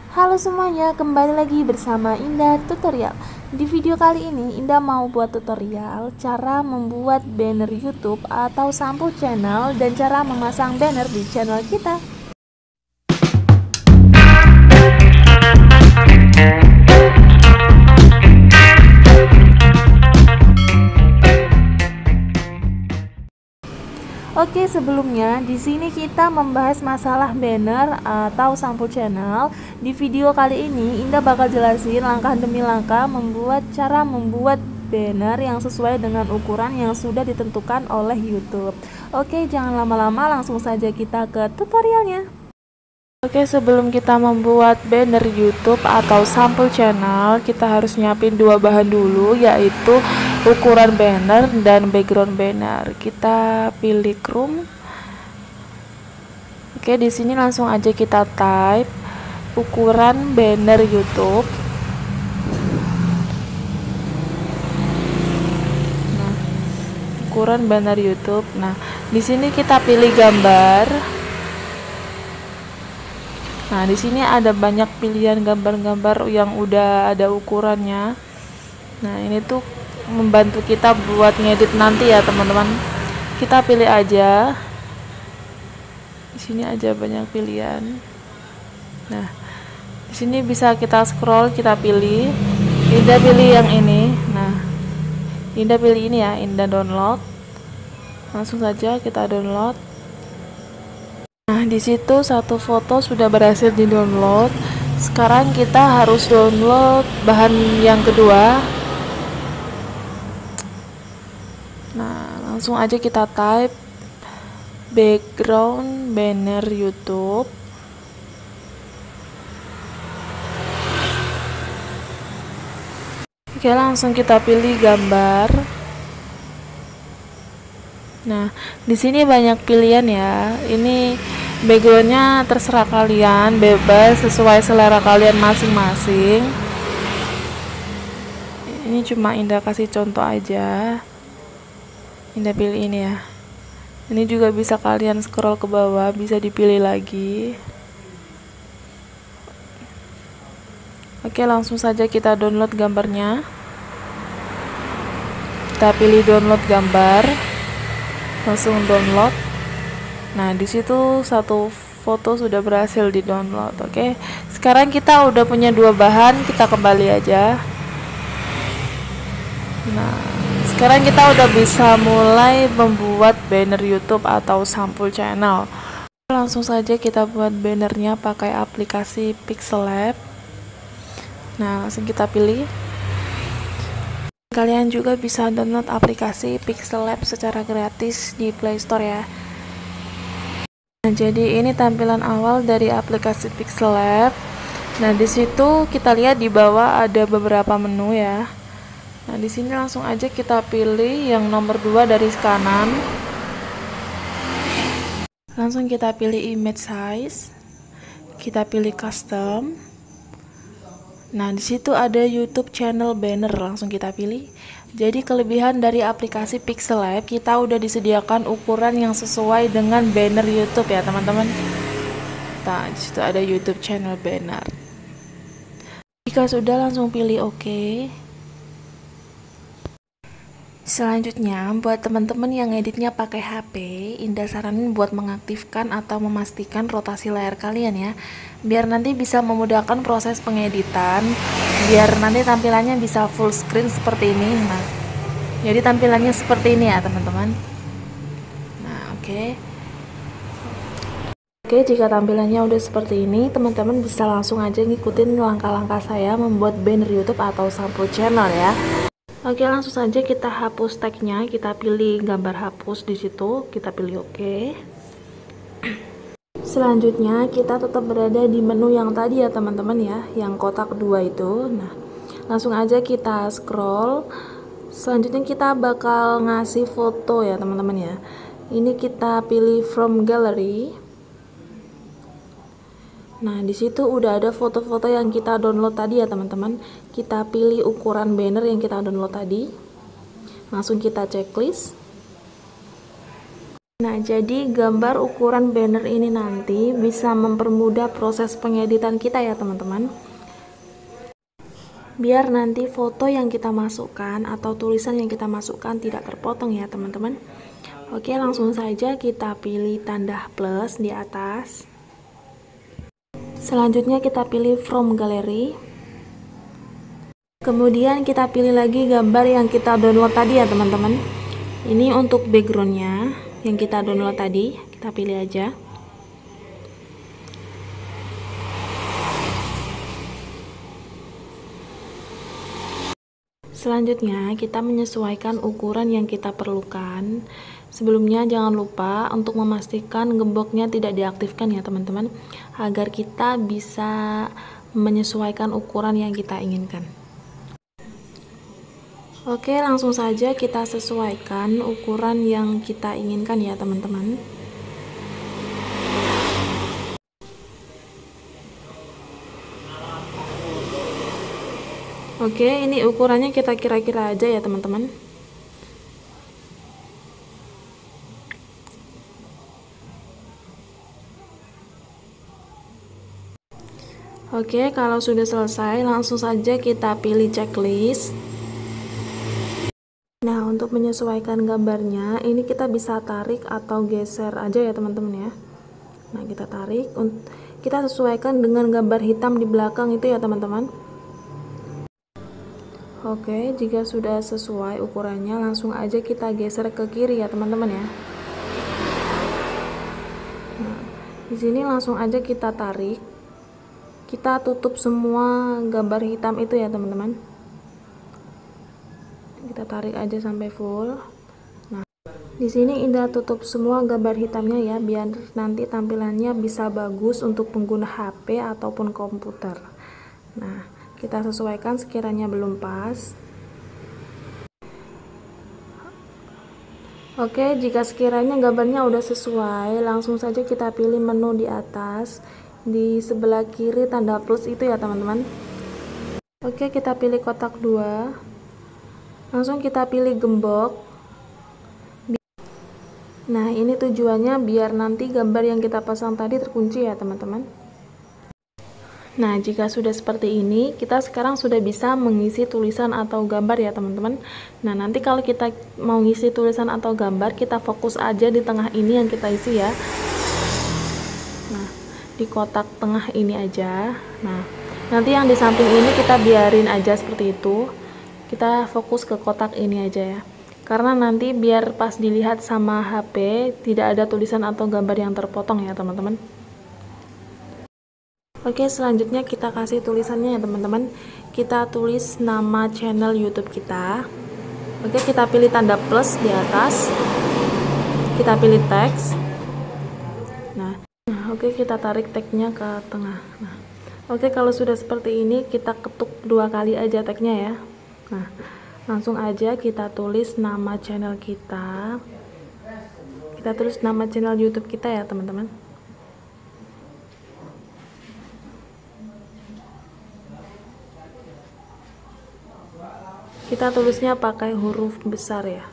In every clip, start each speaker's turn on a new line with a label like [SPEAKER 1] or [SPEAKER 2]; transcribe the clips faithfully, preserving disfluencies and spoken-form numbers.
[SPEAKER 1] Halo semuanya, kembali lagi bersama Indah Tutorial. Di video kali ini Indah mau buat tutorial cara membuat banner YouTube atau sampul channel dan cara memasang banner di channel kita. Oke, sebelumnya di sini kita membahas masalah banner atau sampul channel. Di video kali ini Indah bakal jelasin langkah demi langkah membuat cara membuat banner yang sesuai dengan ukuran yang sudah ditentukan oleh YouTube. Oke, jangan lama-lama, langsung saja kita ke tutorialnya. Oke, sebelum kita membuat banner YouTube atau sampul channel, kita harus nyiapin dua bahan dulu, yaitu ukuran banner dan background banner. Kita pilih Chrome. Oke, di sini langsung aja kita type ukuran banner YouTube. Nah, ukuran banner YouTube. Nah, di sini kita pilih gambar. Nah, di sini ada banyak pilihan gambar-gambar yang udah ada ukurannya. Nah, ini tuh membantu kita buat ngedit nanti ya, teman-teman. Kita pilih aja. Di sini aja banyak pilihan. Nah, di sini bisa kita scroll, kita pilih. Indah pilih yang ini. Nah, Indah pilih ini ya, Indah download. Langsung saja kita download. Nah, di situ satu foto sudah berhasil di-download. Sekarang kita harus download bahan yang kedua. Nah, langsung aja kita type background banner YouTube. Oke, langsung kita pilih gambar. Nah, di sini banyak pilihan ya. Ini backgroundnya terserah kalian, bebas sesuai selera kalian masing-masing. Ini cuma Indah kasih contoh aja. Indah pilih ini ya. Ini juga bisa kalian scroll ke bawah, bisa dipilih lagi. Oke, langsung saja kita download gambarnya. Kita pilih download gambar. Langsung download. Nah, di situ satu foto sudah berhasil di download. Oke, sekarang kita udah punya dua bahan, kita kembali aja. Nah, sekarang kita udah bisa mulai membuat banner YouTube atau sampul channel. Langsung saja kita buat bannernya pakai aplikasi Pixellab. Nah, langsung kita pilih. Kalian juga bisa download aplikasi Pixellab secara gratis di Play Store ya. Nah, jadi ini tampilan awal dari aplikasi Pixellab. Nah, di situ kita lihat di bawah ada beberapa menu ya. Nah, di sini langsung aja kita pilih yang nomor dua dari kanan. Langsung kita pilih image size. Kita pilih custom. Nah, di situ ada YouTube channel banner, langsung kita pilih. Jadi kelebihan dari aplikasi Pixellab, kita udah disediakan ukuran yang sesuai dengan banner YouTube ya, teman-teman. Nah, di situ ada YouTube channel banner. Jika sudah, langsung pilih OK. Selanjutnya, buat teman-teman yang editnya pakai H P, Indah saranin buat mengaktifkan atau memastikan rotasi layar kalian ya, biar nanti bisa memudahkan proses pengeditan, biar nanti tampilannya bisa full screen seperti ini. Nah, jadi tampilannya seperti ini ya, teman-teman. Nah, oke. Okay. Oke, jika tampilannya udah seperti ini, teman-teman bisa langsung aja ngikutin langkah-langkah saya membuat banner YouTube atau sampul channel ya. Oke, langsung saja kita hapus tagnya, kita pilih gambar hapus di situ, kita pilih OK. Selanjutnya kita tetap berada di menu yang tadi ya teman-teman ya, yang kotak dua itu. Nah, langsung aja kita scroll. Selanjutnya kita bakal ngasih foto ya teman-teman ya. Ini kita pilih from gallery. Nah, di situ udah ada foto-foto yang kita download tadi ya teman-teman. Kita pilih ukuran banner yang kita download tadi. Langsung kita checklist. Nah, jadi gambar ukuran banner ini nanti bisa mempermudah proses pengeditan kita ya teman-teman. Biar nanti foto yang kita masukkan atau tulisan yang kita masukkan tidak terpotong ya teman-teman. Oke, langsung saja kita pilih tanda plus di atas. Selanjutnya kita pilih from gallery. Kemudian kita pilih lagi gambar yang kita download tadi ya teman-teman. Ini untuk backgroundnya yang kita download tadi, kita pilih aja. Selanjutnya kita menyesuaikan ukuran yang kita perlukan. Sebelumnya jangan lupa untuk memastikan gemboknya tidak diaktifkan ya teman-teman, agar kita bisa menyesuaikan ukuran yang kita inginkan. Oke, langsung saja kita sesuaikan ukuran yang kita inginkan ya teman-teman. Oke, ini ukurannya kita kira-kira aja ya teman-teman. Oke, kalau sudah selesai langsung saja kita pilih checklist. Nah, untuk menyesuaikan gambarnya, ini kita bisa tarik atau geser aja ya teman-teman ya. Nah, kita tarik, kita sesuaikan dengan gambar hitam di belakang itu ya teman-teman. Oke, jika sudah sesuai ukurannya, langsung aja kita geser ke kiri ya teman-teman ya. Nah, di sini langsung aja kita tarik, kita tutup semua gambar hitam itu ya teman-teman. Kita tarik aja sampai full. Nah, di sini Indah tutup semua gambar hitamnya ya, biar nanti tampilannya bisa bagus untuk pengguna H P ataupun komputer. Nah, kita sesuaikan sekiranya belum pas. Oke, jika sekiranya gambarnya udah sesuai, langsung saja kita pilih menu di atas, di sebelah kiri tanda plus itu ya teman-teman. Oke, kita pilih kotak dua. Langsung kita pilih gembok. Nah, ini tujuannya biar nanti gambar yang kita pasang tadi terkunci ya teman-teman. Nah, jika sudah seperti ini, kita sekarang sudah bisa mengisi tulisan atau gambar ya teman-teman. Nah, nanti kalau kita mau ngisi tulisan atau gambar, kita fokus aja di tengah ini yang kita isi ya. Nah, di kotak tengah ini aja. Nah, nanti yang di samping ini kita biarin aja seperti itu. Kita fokus ke kotak ini aja ya, karena nanti biar pas dilihat sama H P tidak ada tulisan atau gambar yang terpotong ya teman-teman. Oke, selanjutnya kita kasih tulisannya ya teman-teman. Kita tulis nama channel YouTube kita. Oke, kita pilih tanda plus di atas, kita pilih teks. Nah, nah oke, kita tarik tagnya ke tengah. Nah, oke, kalau sudah seperti ini kita ketuk dua kali aja tagnya ya. Nah, langsung aja kita tulis nama channel kita. Kita tulis nama channel YouTube kita ya, teman-teman. Kita tulisnya pakai huruf besar ya.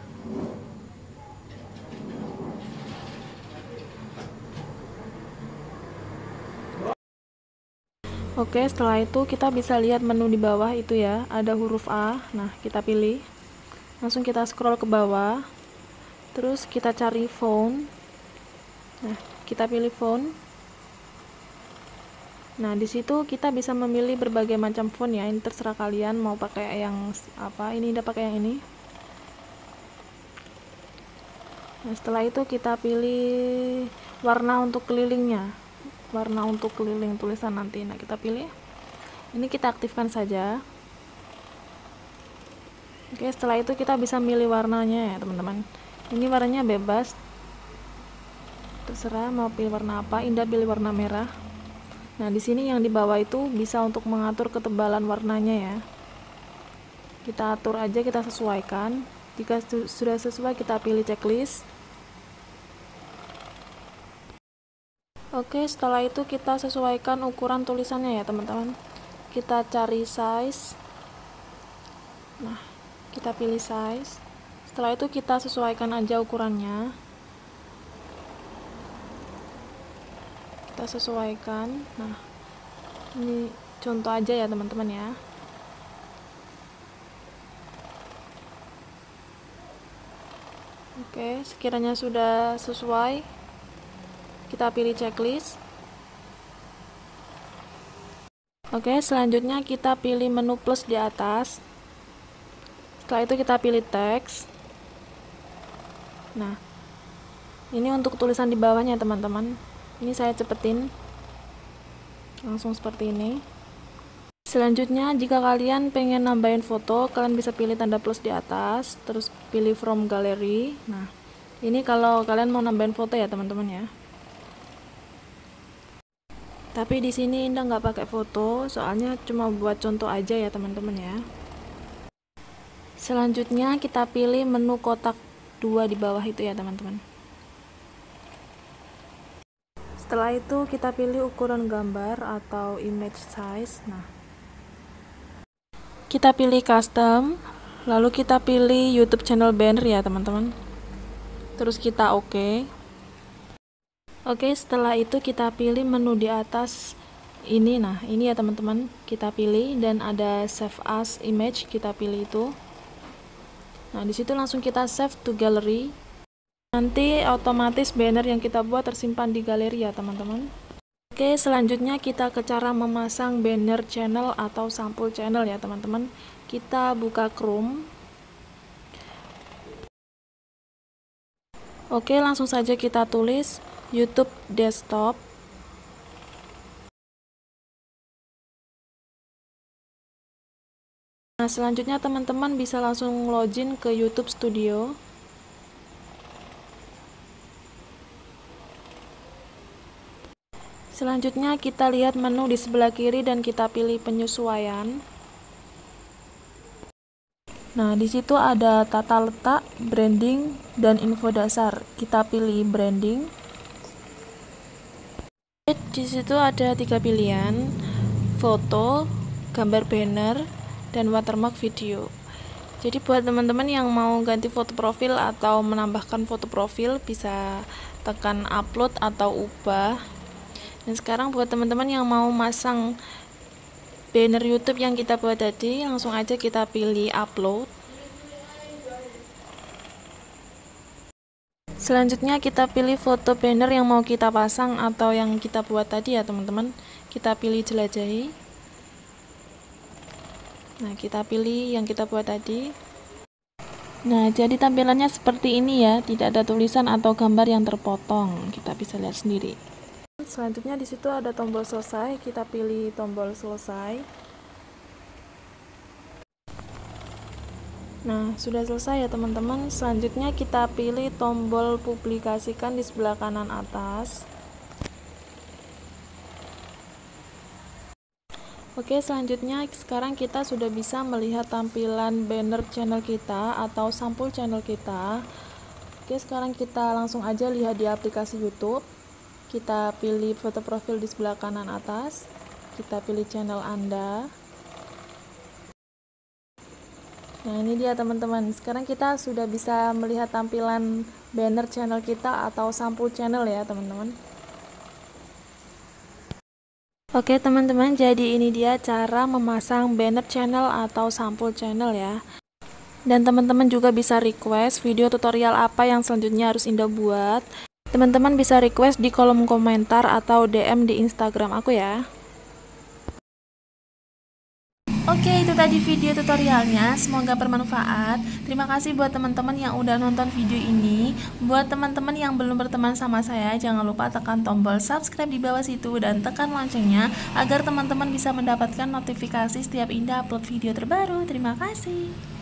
[SPEAKER 1] Oke, setelah itu kita bisa lihat menu di bawah itu ya, ada huruf A. Nah, kita pilih. Langsung kita scroll ke bawah. Terus kita cari font. Nah, kita pilih font. Nah, di situ kita bisa memilih berbagai macam font ya. Ini terserah kalian mau pakai yang apa. Ini udah pakai yang ini. Nah, setelah itu kita pilih warna untuk kelilingnya. Warna untuk keliling tulisan nanti. Nah, kita pilih ini, kita aktifkan saja. Oke, setelah itu kita bisa milih warnanya ya teman-teman. Ini warnanya bebas, terserah mau pilih warna apa. Indah pilih warna merah. Nah, di sini yang di bawah itu bisa untuk mengatur ketebalan warnanya ya. Kita atur aja, kita sesuaikan. Jika sudah sesuai, kita pilih checklist. Oke, setelah itu kita sesuaikan ukuran tulisannya ya teman-teman. Kita cari size. Nah, kita pilih size. Setelah itu kita sesuaikan aja ukurannya. kita sesuaikan. Nah, ini contoh aja ya teman-teman ya. Oke, sekiranya sudah sesuai, kita pilih checklist. Oke, selanjutnya kita pilih menu plus di atas. Setelah itu kita pilih teks. Nah, ini untuk tulisan di bawahnya teman-teman. Ini saya cepetin. Langsung seperti ini. Selanjutnya, jika kalian pengen nambahin foto, kalian bisa pilih tanda plus di atas, terus pilih from gallery. Nah, ini kalau kalian mau nambahin foto ya teman-teman ya. Tapi di sini Indah nggak pakai foto, soalnya cuma buat contoh aja ya teman-teman ya. Selanjutnya kita pilih menu kotak dua di bawah itu ya teman-teman. Setelah itu kita pilih ukuran gambar atau image size. Nah, kita pilih custom, lalu kita pilih YouTube channel banner ya teman-teman. Terus kita oke. Okay. Oke, okay, setelah itu kita pilih menu di atas ini. Nah, ini ya teman-teman, kita pilih dan ada save as image, kita pilih itu. Nah, disitu langsung kita save to gallery. Nanti otomatis banner yang kita buat tersimpan di galeri ya teman-teman. Oke, selanjutnya kita ke cara memasang banner channel atau sampul channel ya teman-teman. Kita buka Chrome. Oke, langsung saja kita tulis YouTube desktop. Nah, selanjutnya teman-teman bisa langsung login ke YouTube Studio. Selanjutnya kita lihat menu di sebelah kiri dan kita pilih penyesuaian. Nah, di situ ada tata letak, branding, dan info dasar. Kita pilih branding. Di situ ada tiga pilihan: foto, gambar banner, dan watermark video. Jadi buat teman-teman yang mau ganti foto profil atau menambahkan foto profil, bisa tekan upload atau ubah. Dan sekarang buat teman-teman yang mau masang banner YouTube yang kita buat tadi, langsung aja kita pilih upload. Selanjutnya kita pilih foto banner yang mau kita pasang atau yang kita buat tadi ya teman-teman. Kita pilih jelajahi. Nah, kita pilih yang kita buat tadi. Nah, jadi tampilannya seperti ini ya, tidak ada tulisan atau gambar yang terpotong. Kita bisa lihat sendiri. Selanjutnya di situ ada tombol selesai, kita pilih tombol selesai. Nah, sudah selesai ya teman-teman. Selanjutnya kita pilih tombol publikasikan di sebelah kanan atas. Oke, selanjutnya sekarang kita sudah bisa melihat tampilan banner channel kita atau sampul channel kita. Oke, sekarang kita langsung aja lihat di aplikasi YouTube. Kita pilih foto profil di sebelah kanan atas, kita pilih channel Anda. Nah, ini dia teman-teman, sekarang kita sudah bisa melihat tampilan banner channel kita atau sampul channel ya teman-teman. Oke teman-teman, jadi ini dia cara memasang banner channel atau sampul channel ya. Dan teman-teman juga bisa request video tutorial apa yang selanjutnya harus Indah buat. Teman-teman bisa request di kolom komentar atau D M di Instagram aku ya. Oke, itu tadi video tutorialnya, semoga bermanfaat. Terima kasih buat teman-teman yang udah nonton video ini. Buat teman-teman yang belum berteman sama saya, jangan lupa tekan tombol subscribe di bawah situ dan tekan loncengnya agar teman-teman bisa mendapatkan notifikasi setiap Indah upload video terbaru. Terima kasih.